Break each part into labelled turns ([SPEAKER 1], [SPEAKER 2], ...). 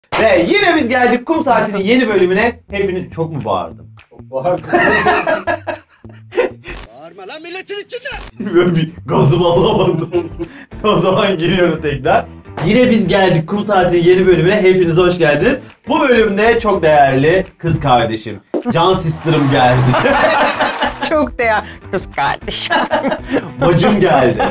[SPEAKER 1] Ve yine biz geldik Kum Saati'nin yeni bölümüne. Hepiniz çok mu bağırdım?
[SPEAKER 2] Bağırdım.
[SPEAKER 3] Bağırma lan milletin içinde.
[SPEAKER 1] Böyle bir gazımı alamadım. O zaman geliyorum tekrar. Yine biz geldik Kum Saati'nin yeni bölümüne. Hepiniz hoş geldiniz. Bu bölümde çok değerli kız kardeşim, Can Sister'ım geldi.
[SPEAKER 4] Çok değerli kız kardeşim.
[SPEAKER 1] Bacım geldi.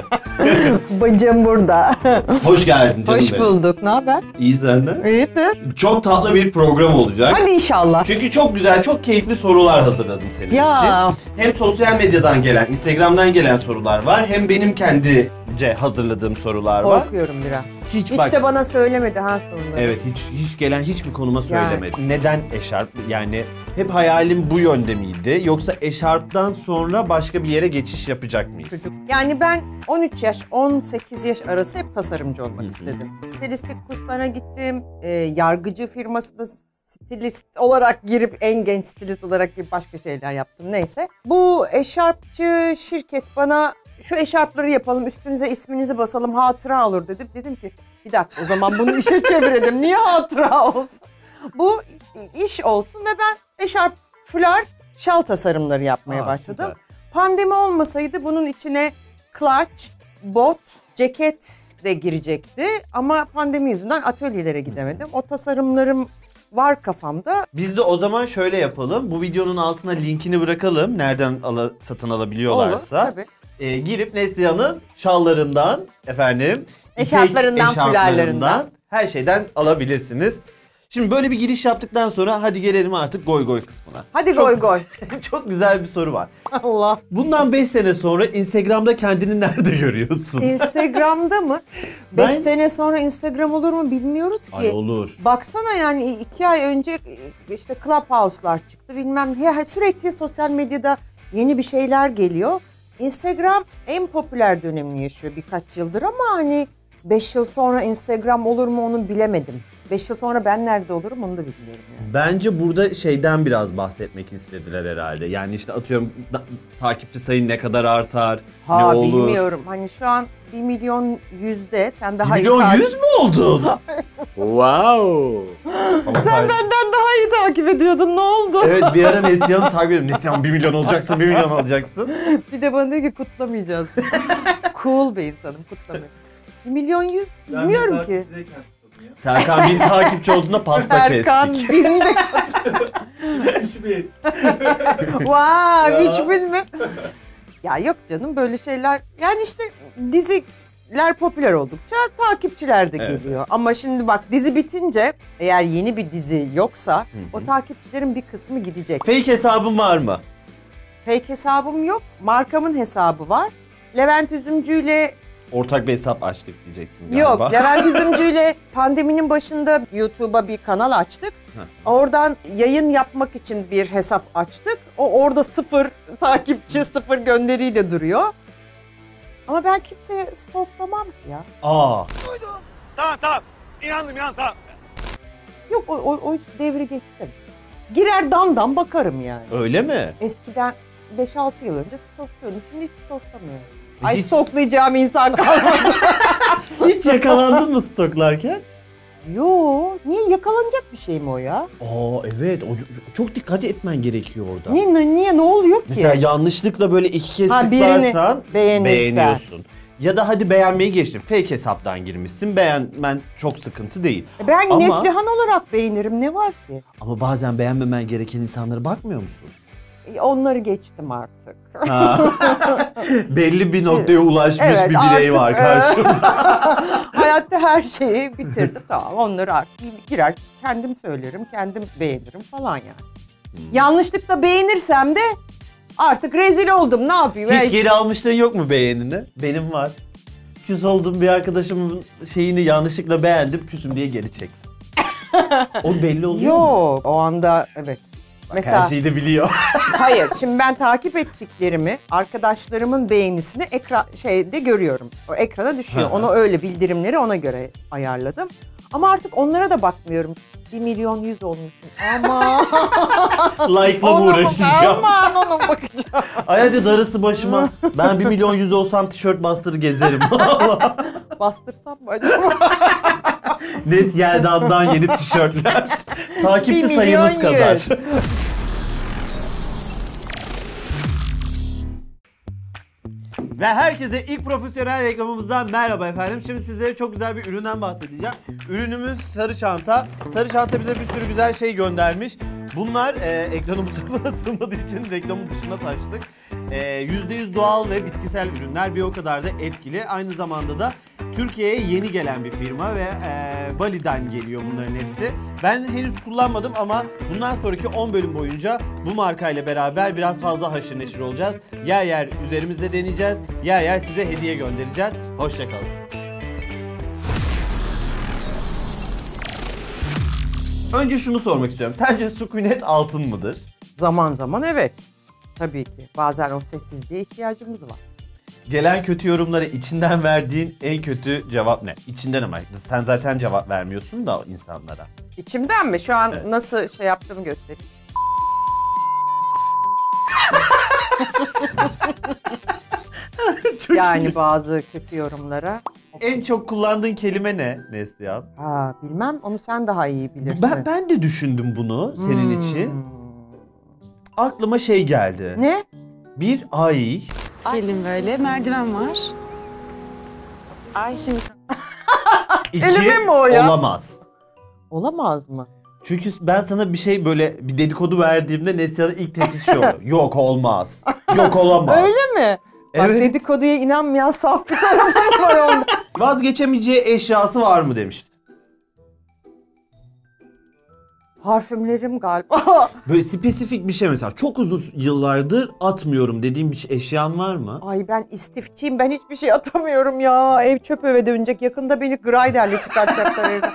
[SPEAKER 4] Bacım burada.
[SPEAKER 1] Hoş geldin canım
[SPEAKER 4] Hoş
[SPEAKER 1] benim.
[SPEAKER 4] bulduk. Ne haber?
[SPEAKER 1] İyi senden.
[SPEAKER 4] İyidir.
[SPEAKER 1] Çok tatlı bir program olacak.
[SPEAKER 4] Hadi inşallah.
[SPEAKER 1] Çünkü çok güzel, çok keyifli sorular hazırladım senin
[SPEAKER 4] Ya.
[SPEAKER 1] için. Hem sosyal medyadan gelen, Instagram'dan gelen sorular var. Hem benim kendince hazırladığım sorular var.
[SPEAKER 4] Korkuyorum biraz.
[SPEAKER 1] Hiç
[SPEAKER 4] Hiç
[SPEAKER 1] bak.
[SPEAKER 4] de bana söylemedi ha soruları.
[SPEAKER 1] Evet, hiç gelen hiçbir konuma söylemedi. Neden eşarp? Yani hep hayalim bu yönde miydi? Yoksa eşarptan sonra başka bir yere geçiş yapacak mıyız?
[SPEAKER 4] Çocuk. Yani ben 13 yaş, 18 yaş arası hep tasarımcı olmak istedim. Stilistik kurslarına gittim. Yargıcı firmasında stilist olarak girip, en genç stilist olarak girip başka şeyler yaptım. Neyse. Bu eşarpçı şirket bana şu eşarpları yapalım, üstünüze isminizi basalım, hatıra olur dedi. Dedim ki bir dakika, o zaman bunu işe çevirelim. Niye hatıra olsun? Bu iş olsun ve ben eşarp, fular, şal tasarımları yapmaya başladım.
[SPEAKER 1] Süper.
[SPEAKER 4] Pandemi olmasaydı bunun içine clutch, bot, ceket de girecekti. Ama pandemi yüzünden atölyelere gidemedim. O tasarımlarım var kafamda.
[SPEAKER 1] Biz de o zaman şöyle yapalım. Bu videonun altına linkini bırakalım. Nereden satın alabiliyorlarsa.
[SPEAKER 4] Olur tabii.
[SPEAKER 1] Girip Neslihan'ın şallarından, efendim,
[SPEAKER 4] Eşarplarından, fularlarından,
[SPEAKER 1] her şeyden alabilirsiniz. Şimdi böyle bir giriş yaptıktan sonra hadi gelelim artık goy goy kısmına.
[SPEAKER 4] Hadi goy goy.
[SPEAKER 1] Çok güzel bir soru var.
[SPEAKER 4] Allah.
[SPEAKER 1] Bundan 5 sene sonra Instagram'da kendini nerede görüyorsun?
[SPEAKER 4] Instagram'da mı? 5
[SPEAKER 1] Ben-
[SPEAKER 4] sene sonra Instagram olur mu bilmiyoruz ki.
[SPEAKER 1] Ay olur.
[SPEAKER 4] Baksana yani 2 ay önce işte Clubhouse'lar çıktı bilmem ne. Ya sürekli sosyal medyada yeni bir şeyler geliyor. Instagram en popüler dönemini yaşıyor birkaç yıldır ama hani 5 yıl sonra Instagram olur mu onu bilemedim. 5 yıl sonra ben nerede olurum onu da bilmiyorum yani.
[SPEAKER 1] Bence burada şeyden biraz bahsetmek istediler herhalde. Yani işte atıyorum takipçi sayın ne kadar artar, ne olur.
[SPEAKER 4] Bilmiyorum. Hani şu an 1 milyon yüzde sen daha
[SPEAKER 1] 1
[SPEAKER 4] iyi
[SPEAKER 1] milyon
[SPEAKER 4] takip...
[SPEAKER 1] 100 mü oldun?
[SPEAKER 3] Wow.
[SPEAKER 4] Sen benden daha iyi takip ediyordun, ne oldu?
[SPEAKER 1] Evet, bir ara Neslihan'ı takip ediyorum. Neslihan 1 milyon olacaksın, 1 milyon olacaksın.
[SPEAKER 4] Bir de bana diyor ki kutlamayacağız. Cool bir insanım, kutlamıyorum. 1 milyon 100 bilmiyorum ki.
[SPEAKER 1] Serkan 1000 takipçi olduğunda pasta
[SPEAKER 4] Serkan
[SPEAKER 1] kestik.
[SPEAKER 4] 1000 de...
[SPEAKER 2] 3000.
[SPEAKER 4] Vay 3000 mi? Ya yok canım böyle şeyler. Yani işte diziler popüler oldukça takipçiler de
[SPEAKER 1] Evet.
[SPEAKER 4] geliyor. Ama şimdi bak dizi bitince eğer yeni bir dizi yoksa o takipçilerin bir kısmı gidecek.
[SPEAKER 1] Fake hesabın var mı?
[SPEAKER 4] Fake hesabım yok. Markamın hesabı var. Levent Üzümcü ile
[SPEAKER 1] Ortak bir hesap açtık diyeceksin galiba.
[SPEAKER 4] yok. Levent Üzümcü ile pandeminin başında YouTube'a bir kanal açtık. Oradan yayın yapmak için bir hesap açtık. O orada 0 takipçi, 0 gönderiyle duruyor. Ama ben kimseye stalklamam ki ya.
[SPEAKER 1] Aa.
[SPEAKER 3] Tamam. İnandım tamam.
[SPEAKER 4] Yok o devri geçtim. Girer damdan bakarım yani.
[SPEAKER 1] Öyle mi?
[SPEAKER 4] Eskiden 5-6 yıl önce stalklıyordum. Şimdi hiç stalklamıyorum. Ay
[SPEAKER 1] Hiç-
[SPEAKER 4] stalklayacağım insan kalmadı.
[SPEAKER 1] Hiç yakalandın mı stoklarken?
[SPEAKER 4] Yo, niye yakalanacak bir şey mi o ya?
[SPEAKER 1] Aa evet, çok dikkat etmen gerekiyor orada.
[SPEAKER 4] Niye ne oluyor ki?
[SPEAKER 1] Mesela yanlışlıkla böyle 2 kez
[SPEAKER 4] Ha,
[SPEAKER 1] tıklarsan
[SPEAKER 4] birini beğenirsen.
[SPEAKER 1] beğeniyorsun. Ya da hadi beğenmeyi geçtim. Fake hesaptan girmişsin. Beğenmen çok sıkıntı değil.
[SPEAKER 4] Ben
[SPEAKER 1] Ama-
[SPEAKER 4] Neslihan olarak beğenirim, ne var ki?
[SPEAKER 1] Ama bazen beğenmemen gereken insanlara bakmıyor musun?
[SPEAKER 4] Onları geçtim artık.
[SPEAKER 1] Ha. Belli bir noktaya ulaşmış
[SPEAKER 4] Evet,
[SPEAKER 1] bir birey
[SPEAKER 4] artık,
[SPEAKER 1] var karşımda.
[SPEAKER 4] Hayatta her şeyi bitirdim, tamam onları artık girer kendim söylerim, kendim beğenirim falan yani. Yanlışlıkla beğenirsem de artık rezil oldum, ne yapayım?
[SPEAKER 1] Hiç geri almışlığın yok mu beğenini? Benim var. Küs olduğum bir arkadaşımın şeyini yanlışlıkla beğendim, küsüm diye geri çektim. O belli oluyor mu?
[SPEAKER 4] Yok, o anda evet. Mesela
[SPEAKER 1] Her şeyi de biliyor.
[SPEAKER 4] hayır, şimdi ben takip ettiklerimi, arkadaşlarımın beğenisini şeyde görüyorum. O ekrana düşüyor.
[SPEAKER 1] Ha.
[SPEAKER 4] Onu öyle bildirimleri ona göre ayarladım. Ama artık onlara da bakmıyorum. 1 milyon 100 olmuşum. Ama
[SPEAKER 1] Like'la mı uğraşacağım?
[SPEAKER 4] Aman ona bakacağım.
[SPEAKER 1] Ay hadi darısı başıma. Ben 1 milyon 100 olsam tişört bastırır gezerim.
[SPEAKER 4] Bastırsam mı acaba?
[SPEAKER 1] Nes Yelda'dan yeni tişörtler. Takipçi
[SPEAKER 4] 1
[SPEAKER 1] sayımız
[SPEAKER 4] milyon
[SPEAKER 1] kadar.
[SPEAKER 4] 100.
[SPEAKER 1] Ve herkese ilk profesyonel reklamımızdan merhaba efendim. Şimdi sizlere çok güzel bir üründen bahsedeceğim. Ürünümüz sarı çanta. Sarı çanta bize bir sürü güzel şey göndermiş. Bunlar ekranın bu tarafına sığmadığı için reklamın dışına taştık. %100 doğal ve bitkisel ürünler, bir o kadar da etkili. Aynı zamanda da Türkiye'ye yeni gelen bir firma ve Bali'den geliyor bunların hepsi. Ben henüz kullanmadım ama bundan sonraki 10 bölüm boyunca bu markayla beraber biraz fazla haşır neşir olacağız. Yer yer üzerimizde deneyeceğiz, yer yer size hediye göndereceğiz. Hoşçakalın. Önce şunu sormak istiyorum. Sence sükunet altın mıdır?
[SPEAKER 4] Zaman zaman evet. Tabii ki. Bazen o sessizliğe ihtiyacımız var.
[SPEAKER 1] Gelen kötü yorumlara içinden verdiğin en kötü cevap ne? İçinden ama. Sen zaten cevap vermiyorsun da insanlara.
[SPEAKER 4] İçimden mi? Şu an
[SPEAKER 1] Evet.
[SPEAKER 4] nasıl şey yaptığımı göstereyim. Yani bazı kötü yorumlara.
[SPEAKER 1] En çok kullandığın kelime ne Neslihan?
[SPEAKER 4] Bilmem, onu sen daha iyi bilirsin.
[SPEAKER 1] Ben de düşündüm bunu senin
[SPEAKER 4] Hmm.
[SPEAKER 1] için. Aklıma şey geldi.
[SPEAKER 4] Ne?
[SPEAKER 1] Bir ay.
[SPEAKER 5] Gelin böyle. Merdiven var. Ay şimdi
[SPEAKER 1] İki
[SPEAKER 4] Kelime mi o ya?
[SPEAKER 1] olamaz.
[SPEAKER 4] Olamaz mı?
[SPEAKER 1] Çünkü ben sana bir şey böyle bir dedikodu verdiğimde Neslihan'ın ilk tepkisi şey olur. Yok olmaz. Yok olamaz.
[SPEAKER 4] Öyle mi? Bak,
[SPEAKER 1] Evet.
[SPEAKER 4] dedikoduya inanmayan saf bir tarafım var onda.
[SPEAKER 1] Vazgeçemeyeceği eşyası var mı demişti.
[SPEAKER 4] Parfümlerim galiba.
[SPEAKER 1] Böyle spesifik bir şey mesela. Çok uzun yıllardır atmıyorum dediğim bir eşyan var mı?
[SPEAKER 4] Ay ben istifçiyim, ben hiçbir şey atamıyorum ya. Ev çöp eve dönecek. Yakında beni Graider'le çıkartacaklar evden.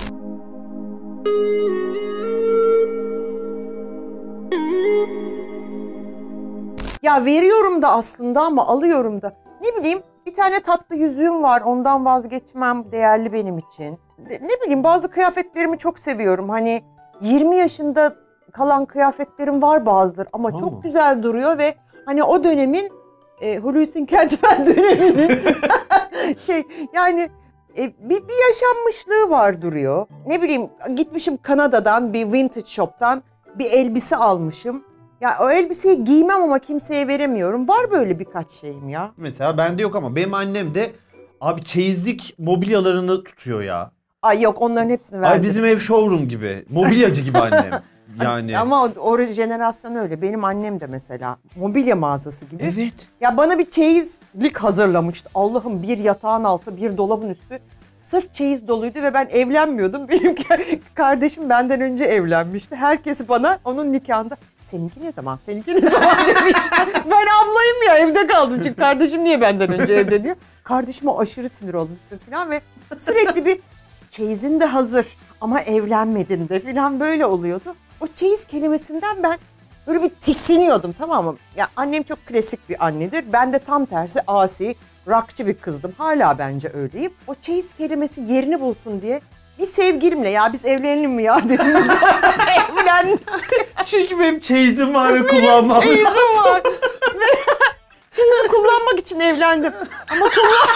[SPEAKER 4] Ya veriyorum da aslında ama alıyorum da. Ne bileyim, bir tane tatlı yüzüğüm var, ondan vazgeçmem değerli benim için. Ne bileyim, bazı kıyafetlerimi çok seviyorum. Hani 20 yaşında kalan kıyafetlerim var bazıları ama
[SPEAKER 1] Aa.
[SPEAKER 4] çok güzel duruyor ve hani o dönemin Hulusi Kentmen döneminin yani bir yaşanmışlığı var duruyor. Ne bileyim, gitmişim Kanada'dan bir vintage shop'tan bir elbise almışım. Ya o elbiseyi giymem ama kimseye veremiyorum. Var böyle birkaç şeyim ya.
[SPEAKER 1] Mesela bende yok ama benim annem de abi çeyizlik mobilyalarını tutuyor ya.
[SPEAKER 4] Ay yok, onların hepsini verdim.
[SPEAKER 1] Ay bizim ev showroom gibi. Mobilyacı gibi annem. Yani.
[SPEAKER 4] Ama o jenerasyon öyle. Benim annem de mesela mobilya mağazası gibi.
[SPEAKER 1] Evet.
[SPEAKER 4] Ya bana bir çeyizlik hazırlamıştı. Allah'ım, bir yatağın altı, bir dolabın üstü. Sırf çeyiz doluydu ve ben evlenmiyordum. Benim kardeşim benden önce evlenmişti. Herkes bana onun nikahında seninki ne zaman, seninki ne zaman demişti. Ben ablayım ya, evde kaldım çünkü kardeşim niye benden önce evleniyor. Kardeşime aşırı sinir olmuştum falan ve sürekli bir çeyizin de hazır ama evlenmedin de falan böyle oluyordu. O çeyiz kelimesinden ben böyle bir tiksiniyordum, tamam mı? Ya annem çok klasik bir annedir. Ben de tam tersi asi, rockçı bir kızdım. Hala bence öyleyim. O çeyiz kelimesi yerini bulsun diye bir sevgilimle ya biz evlenelim mi ya dedim. Evlendim.
[SPEAKER 1] Çünkü benim çeyizim var ve kullanmam.
[SPEAKER 4] Çeyizim var. Çeyizi kullanmak için evlendim. Ama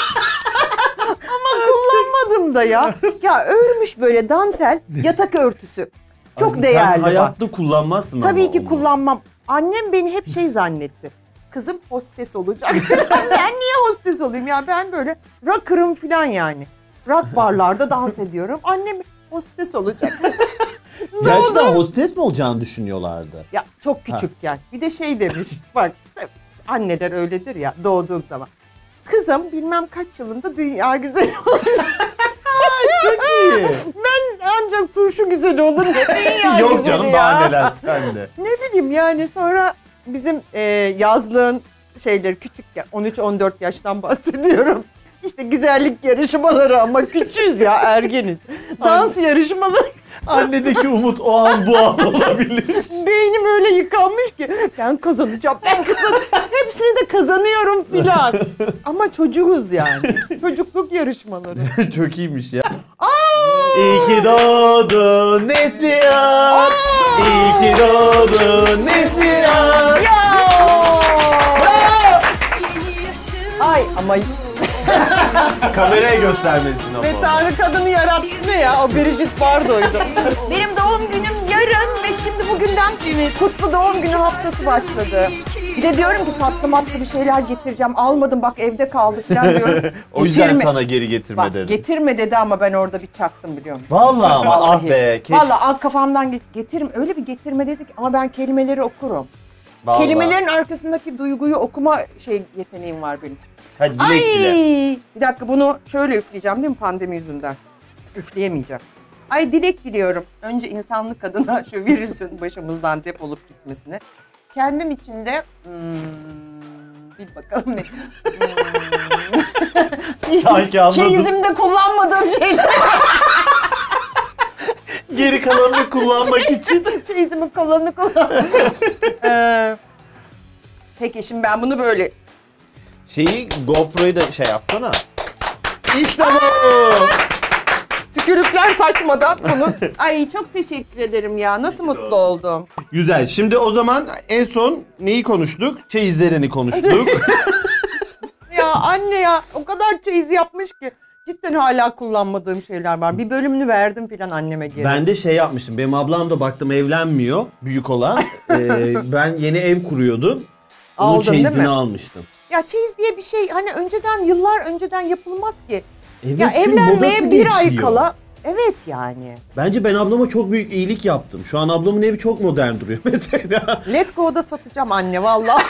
[SPEAKER 4] kullanmadım da ya. Ya örmüş böyle dantel yatak örtüsü. Çok
[SPEAKER 1] Abi
[SPEAKER 4] değerli
[SPEAKER 1] sen
[SPEAKER 4] var.
[SPEAKER 1] hayatta kullanmazsın ama
[SPEAKER 4] Tabii ki
[SPEAKER 1] onu.
[SPEAKER 4] kullanmam. Annem beni hep şey zannetti. Kızım hostes olacak. Ben niye hostes olayım ya? Ben böyle rocker'ım falan yani. Rock barlarda dans ediyorum. Annem hostes olacak.
[SPEAKER 1] Gerçekten hostes mi olacağını düşünüyorlardı?
[SPEAKER 4] Ya çok küçükken. Bir de şey demiş. Bak işte anneler öyledir ya doğduğum zaman. Kızım bilmem kaç yılında dünya güzeli olacak.
[SPEAKER 1] Çok iyi.
[SPEAKER 4] Ben ancak turşu güzeli olur. Dünya
[SPEAKER 1] Yok
[SPEAKER 4] güzeli
[SPEAKER 1] canım
[SPEAKER 4] ya.
[SPEAKER 1] daha neler sende.
[SPEAKER 4] Ne bileyim yani sonra bizim yazlığın şeyleri küçükken 13-14 yaştan bahsediyorum. İşte güzellik yarışmaları ama küçüğüz ya, ergeniz. Dans yarışmaları.
[SPEAKER 1] Annedeki umut o an bu an olabilir.
[SPEAKER 4] Beynim öyle yıkanmış ki ben kazanacağım, ben kazanacağım. Hepsini de kazanıyorum filan. Ama çocuğuz yani. Çocukluk yarışmaları.
[SPEAKER 1] Çok iyiymiş ya. İyi ki doğdun Neslihan. İyi ki doğdun Neslihan.
[SPEAKER 4] Ay ama
[SPEAKER 1] Kameraya göstermelisin ama.
[SPEAKER 4] Ve Tanrı kadını yarattı ne ya? O Brigitte Bardot'ydu. Benim doğum günüm yarın ve şimdi bugünden kutlu doğum günü haftası başladı. Bir de diyorum ki tatlı matlı bir şeyler getireceğim. Almadım bak evde kaldı falan diyorum.
[SPEAKER 1] O yüzden
[SPEAKER 4] Getirme.
[SPEAKER 1] sana geri getirme
[SPEAKER 4] Bak
[SPEAKER 1] dedim.
[SPEAKER 4] getirme dedi ama ben orada bir çaktım biliyor musun?
[SPEAKER 1] Vallahi ama ah be.
[SPEAKER 4] Vallahi kafamdan getirme. Öyle bir getirme dedik ama ben kelimeleri okurum.
[SPEAKER 1] Vallahi.
[SPEAKER 4] Kelimelerin arkasındaki duyguyu okuma yeteneğim var benim.
[SPEAKER 1] Hadi dilek
[SPEAKER 4] Ay!
[SPEAKER 1] dile.
[SPEAKER 4] Bir dakika bunu şöyle üfleyeceğim değil mi pandemi yüzünden? Üfleyemeyeceğim. Ay dilek diliyorum. Önce insanlık adına şu virüsün başımızdan depolup gitmesine. Kendim için de bil bakalım ne.
[SPEAKER 1] Sanki anladım.
[SPEAKER 4] Çeyizimde kullanmadığım şeyler.
[SPEAKER 1] Geri kalanını kullanmak için.
[SPEAKER 4] Çeyizimin kalanını kullan. Peki şimdi ben bunu böyle...
[SPEAKER 1] GoPro'yu da şey yapsana.
[SPEAKER 4] İşte bu. Tükürükler saçmadan bunu. Ay çok teşekkür ederim ya. Nasıl mutlu oldum.
[SPEAKER 1] Güzel. Şimdi o zaman en son neyi konuştuk? Çeyizlerini konuştuk.
[SPEAKER 4] Ya anne ya o kadar çeyiz yapmış ki. Cidden hala kullanmadığım şeyler var. Bir bölümünü verdim filan anneme geri.
[SPEAKER 1] Ben de şey yapmıştım. Benim ablam da baktım evlenmiyor. Büyük olan. Ben yeni ev kuruyordum. Onun
[SPEAKER 4] Aldın, değil
[SPEAKER 1] çeyizini
[SPEAKER 4] mi?
[SPEAKER 1] almıştım.
[SPEAKER 4] Ya çeyiz diye bir şey hani önceden yıllar önceden yapılmaz ki.
[SPEAKER 1] Evet,
[SPEAKER 4] Ya
[SPEAKER 1] çünkü
[SPEAKER 4] evlenmeye
[SPEAKER 1] modası
[SPEAKER 4] bir ay
[SPEAKER 1] geçiyor.
[SPEAKER 4] kala. Evet yani.
[SPEAKER 1] Bence ben ablama çok büyük iyilik yaptım. Şu an ablamın evi çok modern duruyor mesela.
[SPEAKER 4] Let Go'da satacağım anne vallahi.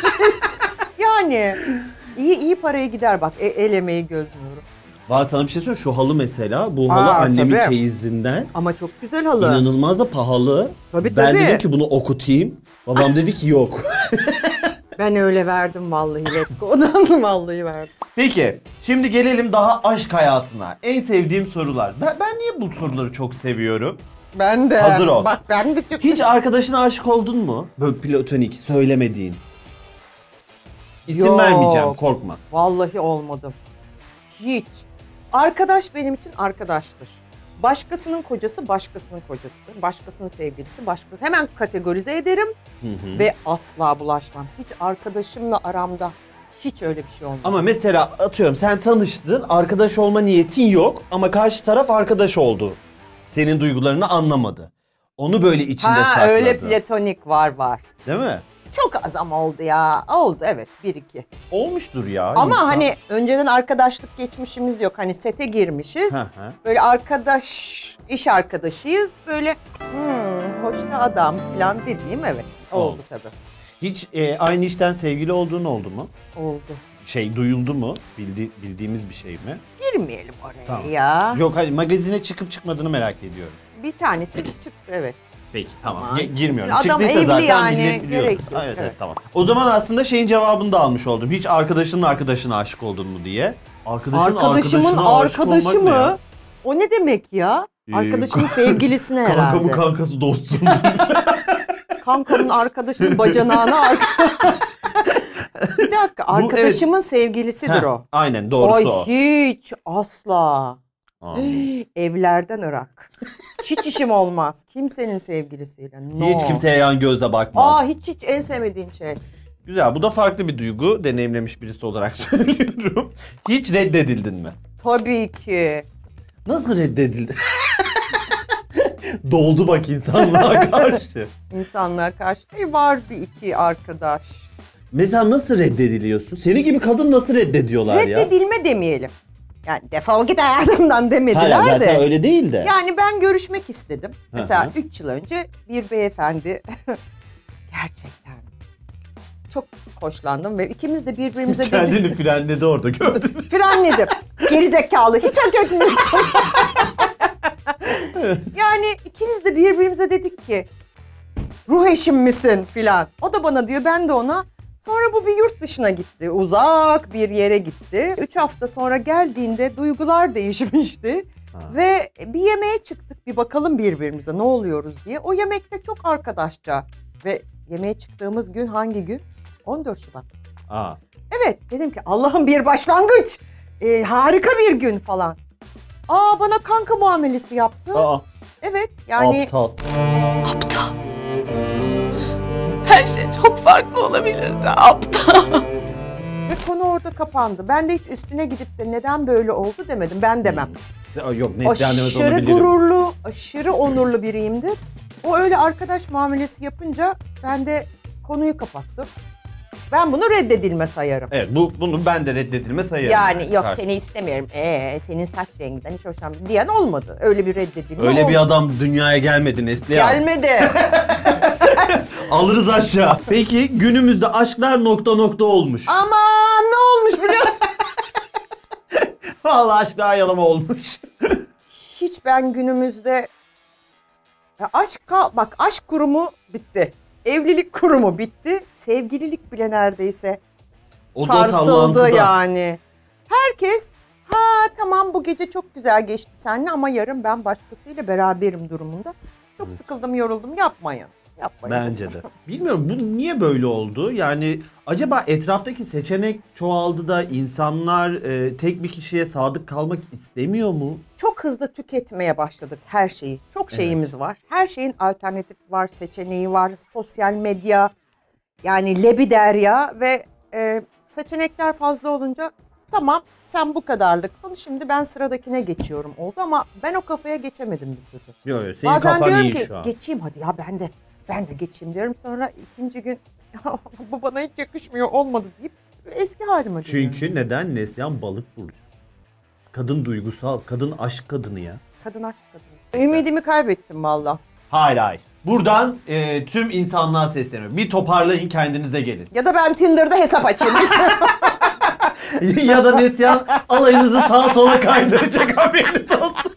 [SPEAKER 4] Yani iyi paraya gider bak el emeği göz nuru.
[SPEAKER 1] Valla sana bir şey söyleyeyim. Şu halı mesela. Bu halı annemin
[SPEAKER 4] tabii.
[SPEAKER 1] çeyizinden.
[SPEAKER 4] Ama çok güzel halı.
[SPEAKER 1] İnanılmaz da pahalı.
[SPEAKER 4] Tabii,
[SPEAKER 1] Ben
[SPEAKER 4] tabii.
[SPEAKER 1] dedim ki bunu okutayım. Babam dedi ki yok.
[SPEAKER 4] Ben öyle verdim vallahi Let Go'dan vallahi verdim.
[SPEAKER 1] Peki. Şimdi gelelim daha aşk hayatına. En sevdiğim sorular. Ben niye bu soruları çok seviyorum?
[SPEAKER 4] Ben de.
[SPEAKER 1] Hazır ol.
[SPEAKER 4] Bak ben de çok...
[SPEAKER 1] Hiç arkadaşına aşık oldun mu? Böyle platonik, söylemediğin. İsim
[SPEAKER 4] Yok.
[SPEAKER 1] vermeyeceğim, korkma.
[SPEAKER 4] Vallahi olmadım. Hiç. Arkadaş benim için arkadaştır. Başkasının kocası başkasının kocasıdır. Başkasının sevgilisi başkası. Hemen kategorize ederim ve asla bulaşmam. Hiç arkadaşımla aramda hiç öyle bir şey olmadı.
[SPEAKER 1] Ama mesela atıyorum sen tanıştın, arkadaş olma niyetin yok ama karşı taraf arkadaş oldu. Senin duygularını anlamadı. Onu böyle içinde sakladı.
[SPEAKER 4] Öyle platonik var.
[SPEAKER 1] Değil mi?
[SPEAKER 4] Çok az ama oldu ya. Oldu evet 1-2.
[SPEAKER 1] Olmuştur ya.
[SPEAKER 4] Ama
[SPEAKER 1] insan.
[SPEAKER 4] hani önceden arkadaşlık geçmişimiz yok. Hani sete girmişiz.
[SPEAKER 1] Hı hı.
[SPEAKER 4] Böyle iş arkadaşıyız. Böyle hoş da adam falan dediğim evet. Oldu tabii.
[SPEAKER 1] Hiç aynı işten sevgili olduğun oldu mu?
[SPEAKER 4] Oldu.
[SPEAKER 1] Duyuldu mu? Bildiğimiz bir şey mi?
[SPEAKER 4] Girmeyelim oraya
[SPEAKER 1] Tamam.
[SPEAKER 4] ya.
[SPEAKER 1] Yok hayır, magazine çıkıp çıkmadığını merak ediyorum.
[SPEAKER 4] Bir tanesi çıktı evet.
[SPEAKER 1] Peki tamam.
[SPEAKER 4] Aman.
[SPEAKER 1] Girmiyorum.
[SPEAKER 4] Adam
[SPEAKER 1] Çıktıysa
[SPEAKER 4] evli
[SPEAKER 1] zaten
[SPEAKER 4] yani,
[SPEAKER 1] millet biliyordur.
[SPEAKER 4] gerek yok,
[SPEAKER 1] Evet,
[SPEAKER 4] evet.
[SPEAKER 1] tamam. O zaman aslında şeyin cevabını da almış oldum. Hiç arkadaşının arkadaşına aşık oldun mu diye.
[SPEAKER 4] Arkadaşımın
[SPEAKER 1] arkadaşına aşık
[SPEAKER 4] arkadaşı
[SPEAKER 1] olmak ne ya?
[SPEAKER 4] mı? O ne demek ya? Arkadaşımın sevgilisine herhalde.
[SPEAKER 1] Kankamın kankası dostum.
[SPEAKER 4] Kankamın arkadaşının bacanağına Bir dakika arkadaşımın sevgilisidir
[SPEAKER 1] Heh,
[SPEAKER 4] o.
[SPEAKER 1] aynen doğrusu o.
[SPEAKER 4] Hiç asla.
[SPEAKER 1] Anladım.
[SPEAKER 4] Evlerden ırak. Hiç işim olmaz. Kimsenin sevgilisiyle. No.
[SPEAKER 1] Hiç kimseye yan gözle bakmam.
[SPEAKER 4] Hiç en sevmediğim şey.
[SPEAKER 1] Güzel, bu da farklı bir duygu. Deneyimlemiş birisi olarak söylüyorum. Hiç reddedildin mi?
[SPEAKER 4] Tabii ki.
[SPEAKER 1] Nasıl reddedildin? Doldu bak insanlığa karşı.
[SPEAKER 4] İnsanlığa karşı var bir iki arkadaş.
[SPEAKER 1] Mesela nasıl reddediliyorsun? Seni gibi kadın nasıl reddediyorlar ya?
[SPEAKER 4] Reddedilme demeyelim. Yani defol git hayatımdan demediler
[SPEAKER 1] Hayır, zaten
[SPEAKER 4] de.
[SPEAKER 1] öyle değil de.
[SPEAKER 4] Yani ben görüşmek istedim.
[SPEAKER 1] Hı
[SPEAKER 4] Mesela
[SPEAKER 1] hı.
[SPEAKER 4] 3 yıl önce bir beyefendi gerçekten çok hoşlandım ve ikimiz de birbirimize dedik.
[SPEAKER 1] Kendini frenledi orada gördün mü?
[SPEAKER 4] Frenledim. Gerizekalı. Hiç hak etmiyorsun. Yani ikimiz de birbirimize dedik ki ruh eşim misin filan. O da bana diyor ben de ona. Sonra bu bir yurt dışına gitti. Uzak bir yere gitti. 3 hafta sonra geldiğinde duygular değişmişti. Ve bir yemeğe çıktık. Bir bakalım birbirimize ne oluyoruz diye. O yemekte çok arkadaşça. Ve yemeğe çıktığımız gün hangi gün? 14 Şubat. Evet dedim ki Allah'ım bir başlangıç. Harika bir gün falan. Bana kanka muamelesi yaptı. Evet yani.
[SPEAKER 1] Aptal.
[SPEAKER 4] konu orada kapandı. Ben de hiç üstüne gidip de neden böyle oldu demedim. Ben demem.
[SPEAKER 1] Yok Neslihan demez, onu
[SPEAKER 4] Aşırı
[SPEAKER 1] bilirim.
[SPEAKER 4] gururlu, aşırı onurlu biriyimdir. O öyle arkadaş muamelesi yapınca ben de konuyu kapattım. Ben bunu reddedilme sayarım.
[SPEAKER 1] Evet bunu ben de reddedilme sayarım.
[SPEAKER 4] Yani yok
[SPEAKER 1] Karşı.
[SPEAKER 4] seni istemiyorum. Senin saç renginden hiç hoşlanmıyorum diyen olmadı. Öyle bir reddedilme
[SPEAKER 1] Öyle bir
[SPEAKER 4] olmadı.
[SPEAKER 1] adam dünyaya gelmedi Neslihan.
[SPEAKER 4] Gelmedi.
[SPEAKER 1] Alırız aşağı. Peki günümüzde aşklar nokta nokta olmuş.
[SPEAKER 4] Aman ne olmuş biliyor musun?
[SPEAKER 1] Vallahi aşklar yalama olmuş.
[SPEAKER 4] Hiç ben günümüzde bak aşk kurumu bitti. Evlilik kurumu bitti. Sevgililik bile neredeyse
[SPEAKER 1] O da
[SPEAKER 4] sarsıldı
[SPEAKER 1] sallantıda.
[SPEAKER 4] yani. Herkes tamam bu gece çok güzel geçti seninle ama yarın ben başkasıyla beraberim durumunda. Çok sıkıldım, yoruldum. Yapmayın.
[SPEAKER 1] Bence de. Bilmiyorum bu niye böyle oldu? Yani acaba etraftaki seçenek çoğaldı da insanlar tek bir kişiye sadık kalmak istemiyor mu?
[SPEAKER 4] Çok hızlı tüketmeye başladık her şeyi. Çok şeyimiz var. Her şeyin alternatifi var, seçeneği var. Sosyal medya, yani lebiderya ve seçenekler fazla olunca tamam sen bu kadarlıktın. Şimdi ben sıradakine geçiyorum oldu ama ben o kafaya geçemedim bir türlü.
[SPEAKER 1] Yok senin
[SPEAKER 4] Bazen
[SPEAKER 1] kafan
[SPEAKER 4] diyorum
[SPEAKER 1] iyi
[SPEAKER 4] ki
[SPEAKER 1] şu an.
[SPEAKER 4] geçeyim hadi ya ben de geçeyim diyorum. Sonra ikinci gün "Ya, bu bana hiç yakışmıyor olmadı deyip eski halime dönüyorum.
[SPEAKER 1] Çünkü neden? Neslihan balık burcu. Kadın duygusal, kadın aşk kadını ya.
[SPEAKER 4] Kadın aşk kadın. Ümidimi kaybettim valla.
[SPEAKER 1] Hayır. Buradan tüm insanlığa sesleniyorum. Bir toparlayın, kendinize gelin.
[SPEAKER 4] Ya da ben Tinder'da hesap açayım.
[SPEAKER 1] Ya da Neslihan alayınızı sağa sola kaydıracak, haberiniz olsun.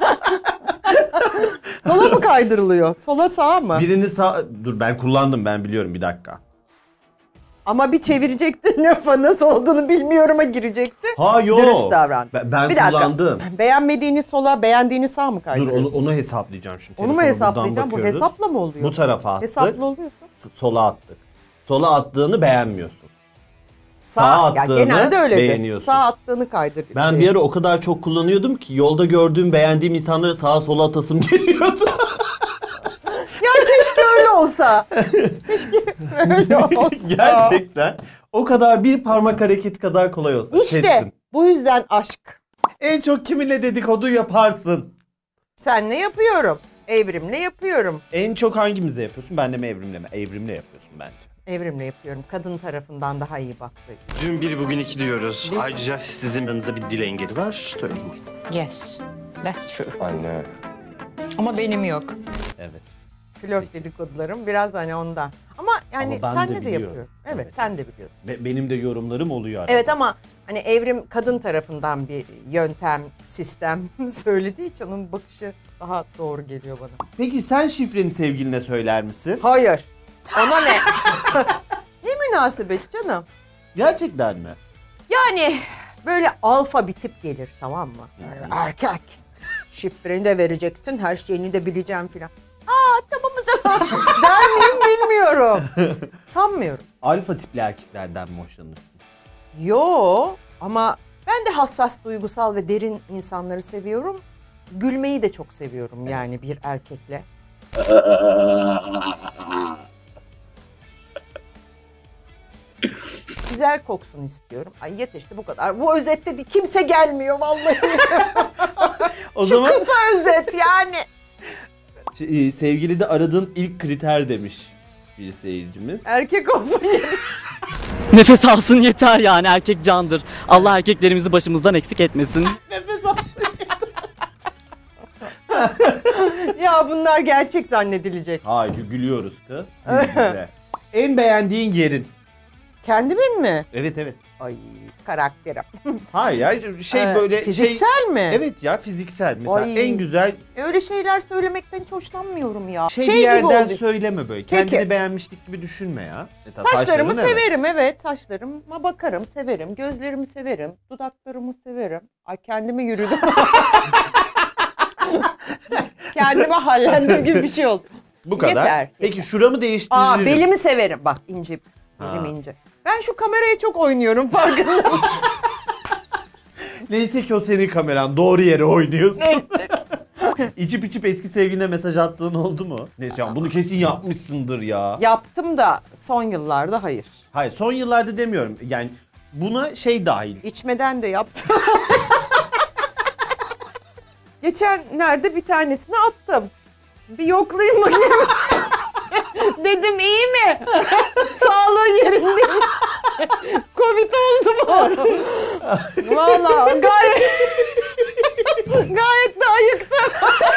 [SPEAKER 4] Sola mı kaydırılıyor? Sola sağa mı?
[SPEAKER 1] Birini sağ... Dur ben kullandım, ben biliyorum, bir dakika.
[SPEAKER 4] Ama bir çevirecektin lafa nasıl olduğunu bilmiyorum'a girecekti.
[SPEAKER 1] Ha yok.
[SPEAKER 4] Dürüst davran.
[SPEAKER 1] Ben
[SPEAKER 4] Bir dakika.
[SPEAKER 1] kullandım.
[SPEAKER 4] Beğenmediğini sola, beğendiğini sağa mı
[SPEAKER 1] Dur
[SPEAKER 4] kaydırıyorsun?
[SPEAKER 1] onu hesaplayacağım şimdi.
[SPEAKER 4] Onu mu
[SPEAKER 1] Telefona
[SPEAKER 4] hesaplayacağım?
[SPEAKER 1] buradan
[SPEAKER 4] Bu
[SPEAKER 1] bakıyoruz.
[SPEAKER 4] hesapla mı oluyor?
[SPEAKER 1] Bu tarafa attık.
[SPEAKER 4] Hesaplı oluyorsa.
[SPEAKER 1] Sola attık. Sola attığını beğenmiyorsun. Sağa
[SPEAKER 4] Ya
[SPEAKER 1] attığını
[SPEAKER 4] genelde öyledir.
[SPEAKER 1] beğeniyorsun.
[SPEAKER 4] Sağ attığını kaydır.
[SPEAKER 1] Ben bir ara o kadar çok kullanıyordum ki yolda gördüğüm, beğendiğim insanları sağa sola atasım geliyordu.
[SPEAKER 4] Ya keşke öyle olsa. Keşke öyle olsa.
[SPEAKER 1] Gerçekten. O kadar bir parmak hareketi kadar kolay olsa.
[SPEAKER 4] İşte
[SPEAKER 1] Kestim.
[SPEAKER 4] bu yüzden aşk.
[SPEAKER 1] En çok kiminle dedikodu yaparsın?
[SPEAKER 4] Senle yapıyorum. Evrimle yapıyorum.
[SPEAKER 1] En çok hangimizle yapıyorsun? Ben de mi Evrim'le mi? Evrim'le yapıyorsun bence.
[SPEAKER 4] Evrimle yapıyorum. Kadın tarafından daha iyi baktığı için.
[SPEAKER 6] Dün bir bugün iki diyoruz. Ayrıca sizin yanınızda bir dil engeli var. Söyleyeyim.
[SPEAKER 7] Yes, that's true.
[SPEAKER 6] Anne.
[SPEAKER 7] Ama benim yok.
[SPEAKER 1] Evet.
[SPEAKER 4] Flört dedikodularım biraz hani ondan. Ama yani
[SPEAKER 1] Ama ben de
[SPEAKER 4] senle de
[SPEAKER 1] biliyorum.
[SPEAKER 4] yapıyorum. Evet,
[SPEAKER 1] Evet.
[SPEAKER 4] sen de biliyorsun.
[SPEAKER 1] Benim de yorumlarım oluyor arada.
[SPEAKER 4] Evet ama hani Evrim kadın tarafından bir yöntem, sistem söylediği için onun bakışı daha doğru geliyor bana.
[SPEAKER 1] Peki sen şifreni sevgiline söyler misin?
[SPEAKER 4] Hayır. Ona ne? Ne münasebet canım.
[SPEAKER 1] Gerçekten mi?
[SPEAKER 4] Yani böyle alfa bir tip gelir tamam mı? Böyle erkek. Şifreni de vereceksin, her şeyini de bileceğim filan. Tamam o zaman. Der miyim bilmiyorum. Sanmıyorum.
[SPEAKER 1] Alfa tipli erkeklerden mi hoşlanırsın?
[SPEAKER 4] Yo ama ben de hassas, duygusal ve derin insanları seviyorum. Gülmeyi de çok seviyorum yani bir erkekle. Güzel koksun istiyorum. Ay yeter işte bu kadar. Bu özette de kimse gelmiyor vallahi.
[SPEAKER 1] O zaman
[SPEAKER 4] Kısa özet yani.
[SPEAKER 1] sevgilide aradığın ilk kriter demiş bir seyircimiz.
[SPEAKER 4] Erkek olsun yeter.
[SPEAKER 8] Nefes alsın yeter yani, erkek candır. Allah erkeklerimizi başımızdan eksik etmesin.
[SPEAKER 1] Nefes alsın.
[SPEAKER 4] Ya bunlar gerçek zannedilecek.
[SPEAKER 1] Hayır gülüyoruz kız. Gül bize. En beğendiğin yerin.
[SPEAKER 4] Kendimin mi?
[SPEAKER 1] Evet evet.
[SPEAKER 4] Ay karakterim.
[SPEAKER 1] Hayır ya böyle
[SPEAKER 4] Fiziksel mi?
[SPEAKER 1] Evet ya fiziksel. Mesela
[SPEAKER 4] Ay.
[SPEAKER 1] en güzel
[SPEAKER 4] Öyle şeyler söylemekten hiç hoşlanmıyorum ya.
[SPEAKER 1] bir
[SPEAKER 4] gibi
[SPEAKER 1] yerden
[SPEAKER 4] oldu.
[SPEAKER 1] söyleme böyle.
[SPEAKER 4] Peki.
[SPEAKER 1] Kendini beğenmişlik gibi düşünme ya. Mesela
[SPEAKER 4] Saçlarımı
[SPEAKER 1] saçların evet.
[SPEAKER 4] severim evet. Saçlarıma bakarım, severim. Gözlerimi severim. Dudaklarımı severim. Ay kendime yürüdüm. Kendime hallendim gibi bir şey oldu.
[SPEAKER 1] Bu kadar.
[SPEAKER 4] Yeter.
[SPEAKER 1] Peki şuramı değiştiririm.
[SPEAKER 4] Belimi severim. Bak ince. Belim
[SPEAKER 1] Ha.
[SPEAKER 4] ince. Ben şu kameraya çok oynuyorum farkında mısın?
[SPEAKER 1] Neyse ki o senin kameran. Doğru yere oynuyorsun. İçip eski sevgiline mesaj attığın oldu mu? Neyse ya bunu kesin yapmışsındır ya.
[SPEAKER 4] Yaptım da son yıllarda hayır.
[SPEAKER 1] Hayır son yıllarda demiyorum. Yani Buna şey dahil.
[SPEAKER 4] İçmeden de yaptım. Geçenlerde bir tanesini attım. Bir yoklayayım bakayım. Dedim iyi mi? Sağlığı yerinde. Covid oldu mu? Vallahi gayet de ayıktım.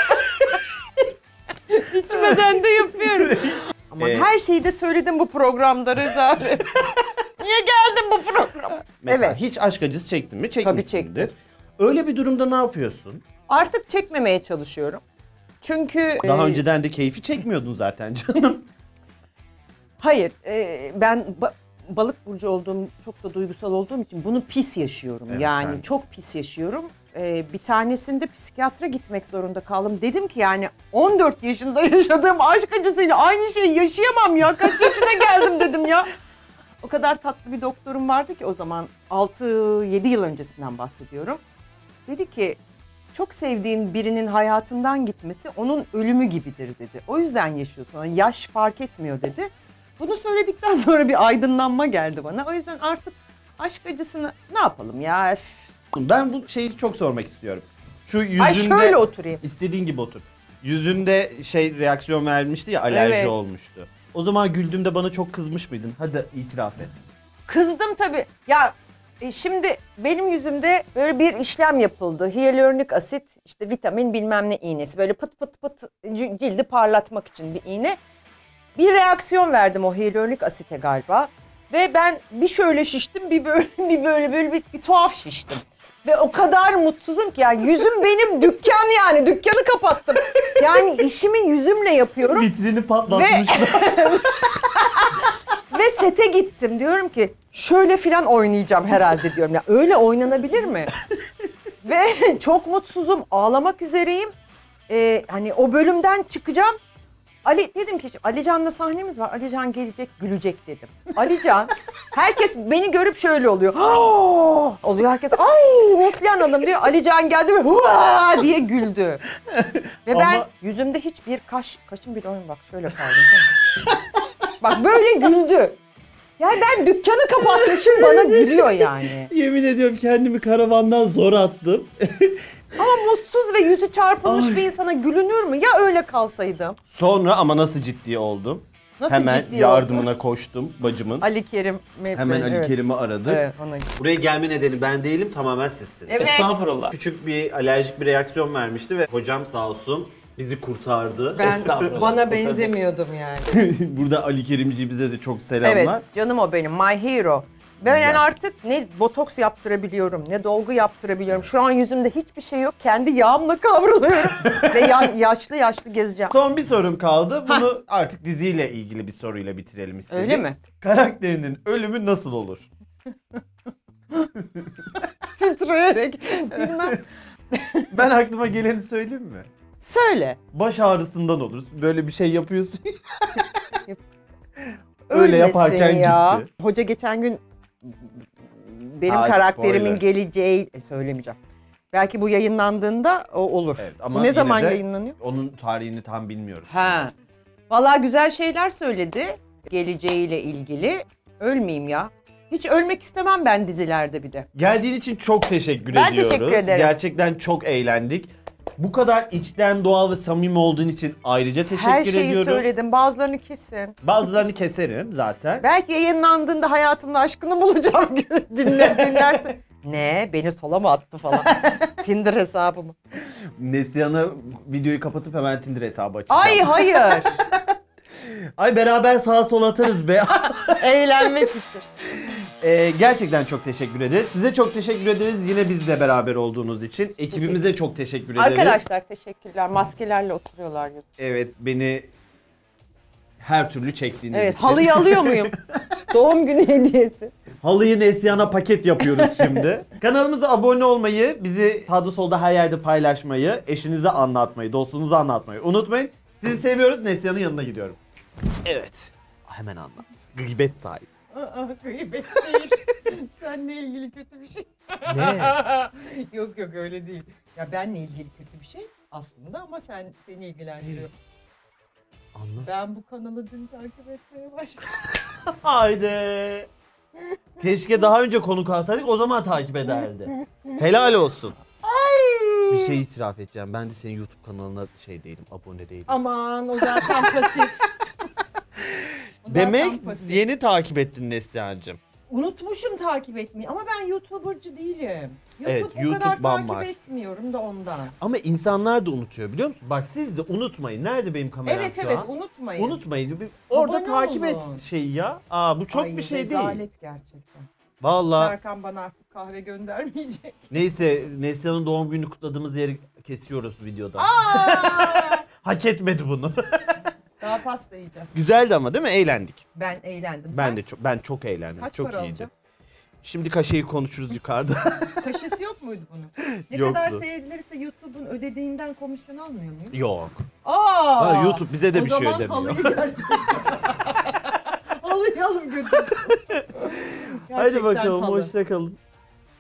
[SPEAKER 4] İçmeden de yapıyorum. Ama her şeyi de söyledim bu programda rezalet. Niye geldin bu programa?
[SPEAKER 1] Mesela
[SPEAKER 4] Evet.
[SPEAKER 1] hiç aşk acısı çektin mi?
[SPEAKER 4] Tabii
[SPEAKER 1] Çekmişsindir.
[SPEAKER 4] çektim.
[SPEAKER 1] Öyle bir durumda ne yapıyorsun?
[SPEAKER 4] Artık çekmemeye çalışıyorum. Çünkü
[SPEAKER 1] Daha önceden de keyfi çekmiyordun zaten canım.
[SPEAKER 4] hayır, ben balık burcu olduğum, çok da duygusal olduğum için bunu pis yaşıyorum.
[SPEAKER 1] Evet,
[SPEAKER 4] Yani
[SPEAKER 1] sen-
[SPEAKER 4] çok pis yaşıyorum. Bir tanesinde psikiyatra gitmek zorunda kaldım. Dedim ki yani 14 yaşında yaşadığım aşk acısıyla aynı şeyi yaşayamam ya. Kaç yaşına geldim dedim ya. O kadar tatlı bir doktorum vardı ki o zaman 6-7 yıl öncesinden bahsediyorum. Dedi ki çok sevdiğin birinin hayatından gitmesi onun ölümü gibidir dedi. O yüzden yaşıyorsun. Yani yaş fark etmiyor dedi. Bunu söyledikten sonra bir aydınlanma geldi bana. O yüzden artık aşk acısını ne yapalım ya? Öf.
[SPEAKER 1] Ben bu şeyi çok sormak istiyorum. Şu yüzünde...
[SPEAKER 4] Ay şöyle oturayım.
[SPEAKER 1] İstediğin gibi otur. Yüzünde şey reaksiyon vermişti ya, alerji
[SPEAKER 4] Evet.
[SPEAKER 1] olmuştu. O zaman güldüğümde bana çok kızmış mıydın? Hadi itiraf et.
[SPEAKER 4] Kızdım tabii. Ya şimdi benim yüzümde böyle bir işlem yapıldı. Hyaluronik asit, işte vitamin bilmem ne iğnesi. Böyle pıt pıt pıt cildi parlatmak için bir iğne. Bir reaksiyon verdim o hyaluronik asite galiba. Ve ben bir şöyle şiştim, bir böyle bir tuhaf şiştim. Ve o kadar mutsuzum ki yani yüzüm benim dükkan, yani dükkanı kapattım. Yani işimi yüzümle yapıyorum.
[SPEAKER 1] Vitrini patlatmışlar.
[SPEAKER 4] Ve sete gittim. Diyorum ki şöyle filan oynayacağım herhalde diyorum. Ya öyle oynanabilir mi? Ve çok mutsuzum. Ağlamak üzereyim. Hani o bölümden çıkacağım. Dedim ki Alican'la sahnemiz var. Alican gelecek, gülecek dedim. Alican, herkes beni görüp şöyle oluyor. Oluyor herkes. Ay Neslihan Hanım diyor. Alican geldi ve hua diye güldü. Ve ben
[SPEAKER 1] Ama-
[SPEAKER 4] yüzümde hiçbir kaşım bile oyun bak şöyle kaldı. Bak böyle güldü. Yani ben dükkanı kapatmışım, bana gülüyor yani.
[SPEAKER 1] Yemin ediyorum kendimi karavandan zor attım.
[SPEAKER 4] Ama mutsuz ve yüzü çarpılmış
[SPEAKER 1] Ay.
[SPEAKER 4] bir insana gülünür mü? Ya öyle kalsaydım?
[SPEAKER 1] Sonra ama nasıl ciddi oldum?
[SPEAKER 4] Nasıl
[SPEAKER 1] Hemen
[SPEAKER 4] ciddi
[SPEAKER 1] yardımına
[SPEAKER 4] oldu?
[SPEAKER 1] koştum bacımın.
[SPEAKER 4] Ali Kerim.
[SPEAKER 1] Hemen Ali
[SPEAKER 4] evet.
[SPEAKER 1] Kerim'i aradık.
[SPEAKER 4] Evet, ona
[SPEAKER 1] Buraya gelme nedeni ben değilim, tamamen sizsiniz.
[SPEAKER 4] Evet.
[SPEAKER 2] Estağfurullah.
[SPEAKER 1] Küçük bir alerjik bir reaksiyon vermişti ve hocam sağ olsun bizi kurtardı.
[SPEAKER 4] Ben
[SPEAKER 2] Estağfurullah.
[SPEAKER 4] bana benzemiyordum yani.
[SPEAKER 1] Burada Ali Kerimciğimize de çok selamlar.
[SPEAKER 4] Evet, canım o benim, my hero. Ben
[SPEAKER 1] Güzel.
[SPEAKER 4] yani artık ne botoks yaptırabiliyorum, ne dolgu yaptırabiliyorum. Şu an yüzümde hiçbir şey yok. Kendi yağımla kavruluyorum. Ve yaşlı gezeceğim.
[SPEAKER 1] Son bir sorum kaldı. Bunu artık diziyle ilgili bir soruyla bitirelim istedim.
[SPEAKER 4] Öyle mi?
[SPEAKER 1] Karakterinin ölümü nasıl olur?
[SPEAKER 4] Titreyerek. Bilmem.
[SPEAKER 1] Ben aklıma geleni söyleyeyim mi?
[SPEAKER 4] Söyle.
[SPEAKER 1] Baş ağrısından olur. Böyle bir şey yapıyorsun. Öyle
[SPEAKER 4] Ölmesin
[SPEAKER 1] yaparken
[SPEAKER 4] ya.
[SPEAKER 1] gitti.
[SPEAKER 4] Hoca geçen gün benim
[SPEAKER 1] Ay,
[SPEAKER 4] karakterimin
[SPEAKER 1] spoiler.
[SPEAKER 4] geleceği söylemeyeceğim. Belki bu yayınlandığında o olur.
[SPEAKER 1] Evet,
[SPEAKER 4] Bu
[SPEAKER 1] ama
[SPEAKER 4] ne
[SPEAKER 1] yine
[SPEAKER 4] zaman
[SPEAKER 1] de
[SPEAKER 4] yayınlanıyor?
[SPEAKER 1] Onun tarihini tam bilmiyoruz.
[SPEAKER 4] Ha. Vallahi güzel şeyler söyledi geleceğiyle ilgili. Ölmeyeyim ya. Hiç ölmek istemem ben dizilerde bir de.
[SPEAKER 1] Geldiğin için çok teşekkür
[SPEAKER 4] Ben
[SPEAKER 1] ediyoruz.
[SPEAKER 4] teşekkür ederim.
[SPEAKER 1] Gerçekten çok eğlendik. Bu kadar içten, doğal ve samimi olduğun için ayrıca teşekkür
[SPEAKER 4] Her şeyi
[SPEAKER 1] ediyorum.
[SPEAKER 4] söyledim. Bazılarını kesin.
[SPEAKER 1] Bazılarını keserim zaten.
[SPEAKER 4] Belki yayınlandığında hayatımda aşkını bulacağım. Dinlerse. Ne? Beni sola mı attı falan. Tinder hesabımı.
[SPEAKER 1] Neslihan'a videoyu kapatıp hemen Tinder hesabı açacağım.
[SPEAKER 4] Ay hayır.
[SPEAKER 1] Ay beraber sağa sola atarız be.
[SPEAKER 4] Eğlenmek için.
[SPEAKER 1] Gerçekten çok teşekkür ederiz. Size çok teşekkür ederiz yine bizle beraber olduğunuz için. Ekibimize çok teşekkür ederiz.
[SPEAKER 4] Arkadaşlar teşekkürler. Maskelerle oturuyorlar.
[SPEAKER 1] Evet, beni her türlü çektiğiniz
[SPEAKER 4] Evet,
[SPEAKER 1] için.
[SPEAKER 4] halıyı alıyor muyum? Doğum günü hediyesi.
[SPEAKER 1] Halıyı Neslihan'a paket yapıyoruz şimdi. Kanalımıza abone olmayı, bizi sağda solda her yerde paylaşmayı, eşinize anlatmayı, dostunuza anlatmayı unutmayın. Sizi seviyoruz. Neslihan'ın yanına gidiyorum. Evet. Hemen anlat. Gıybet time.
[SPEAKER 4] Gıybet değil. Seninle ilgili kötü bir şey.
[SPEAKER 1] Ne?
[SPEAKER 4] Yok öyle değil. Ya benle ilgili kötü bir şey aslında ama seni ilgilendiriyor.
[SPEAKER 1] Anlat.
[SPEAKER 4] Ben bu kanalı dün takip etmeye başladım.
[SPEAKER 1] Haydi. Keşke daha önce konuk alsaydık, o zaman takip ederdi. Helal olsun. Bir şey itiraf edeceğim. Ben de senin YouTube kanalına şey değilim, abone değilim.
[SPEAKER 4] Aman o zaten pasif. O zaten
[SPEAKER 1] Demek
[SPEAKER 4] pasif.
[SPEAKER 1] yeni takip ettin Neslihan'cığım.
[SPEAKER 4] Unutmuşum takip etmeyi ama ben YouTuber'cı değilim.
[SPEAKER 1] Evet,
[SPEAKER 4] o
[SPEAKER 1] YouTube
[SPEAKER 4] kadar
[SPEAKER 1] bambaşka.
[SPEAKER 4] takip etmiyorum da ondan.
[SPEAKER 1] Ama insanlar da unutuyor biliyor musun? Bak siz de unutmayın. Nerede benim kameram
[SPEAKER 4] Evet
[SPEAKER 1] şu
[SPEAKER 4] evet
[SPEAKER 1] an?
[SPEAKER 4] unutmayın.
[SPEAKER 1] Unutmayın. Orada
[SPEAKER 4] Abone
[SPEAKER 1] takip et
[SPEAKER 4] olun.
[SPEAKER 1] şeyi ya. Aa bu çok
[SPEAKER 4] Ay,
[SPEAKER 1] bir şey değil.
[SPEAKER 4] rezalet gerçekten.
[SPEAKER 1] Vallahi.
[SPEAKER 4] Serkan bana artık kahve göndermeyecek.
[SPEAKER 1] Neyse Neslihan'ın doğum gününü kutladığımız yeri kesiyoruz videoda.
[SPEAKER 4] Aa!
[SPEAKER 1] Hak etmedi bunu.
[SPEAKER 4] Daha pasta yiyeceğiz.
[SPEAKER 1] Güzeldi ama değil mi? Eğlendik.
[SPEAKER 4] Ben eğlendim.
[SPEAKER 1] Ben çok eğlendim.
[SPEAKER 4] Kaç
[SPEAKER 1] çok
[SPEAKER 4] para
[SPEAKER 1] iyiydi.
[SPEAKER 4] alacağım?
[SPEAKER 1] Şimdi kaşeyi konuşuruz yukarıda.
[SPEAKER 4] Kaşesi yok muydu bunun? Ne
[SPEAKER 1] Yoktu.
[SPEAKER 4] kadar seyredilirse YouTube'un ödediğinden komisyon almıyor muyum?
[SPEAKER 1] Yok.
[SPEAKER 4] Aa!
[SPEAKER 1] Ha, YouTube bize de bir şey
[SPEAKER 4] O zaman
[SPEAKER 1] ödemiyor.
[SPEAKER 4] halıyı gerçekten. Halıyı alıp götür.
[SPEAKER 1] Hadi bakalım, hoşça kalın.